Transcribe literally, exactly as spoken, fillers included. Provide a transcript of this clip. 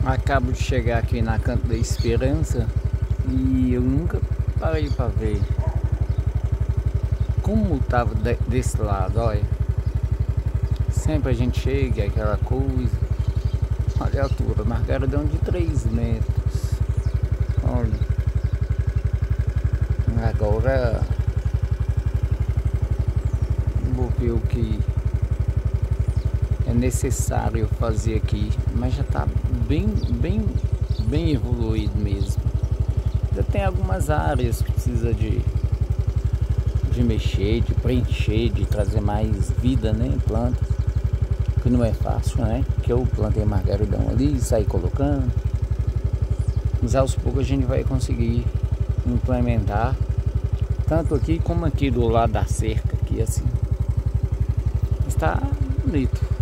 Acabo de chegar aqui na Canto da Esperança e eu nunca parei para ver como tava de, desse lado, olha. Sempre a gente chega, é aquela coisa. Olha a altura, margaridão de três metros. Olha. Agora vou ver o que é necessário fazer aqui, mas já tá bem, bem, bem evoluído mesmo. Ainda tem algumas áreas que precisa de de mexer, de preencher, de trazer mais vida, né, em plantas, que não é fácil, né? Que eu plantei margaridão ali, saí colocando, mas aos poucos a gente vai conseguir implementar, tanto aqui como aqui do lado da cerca aqui, assim. Está bonito.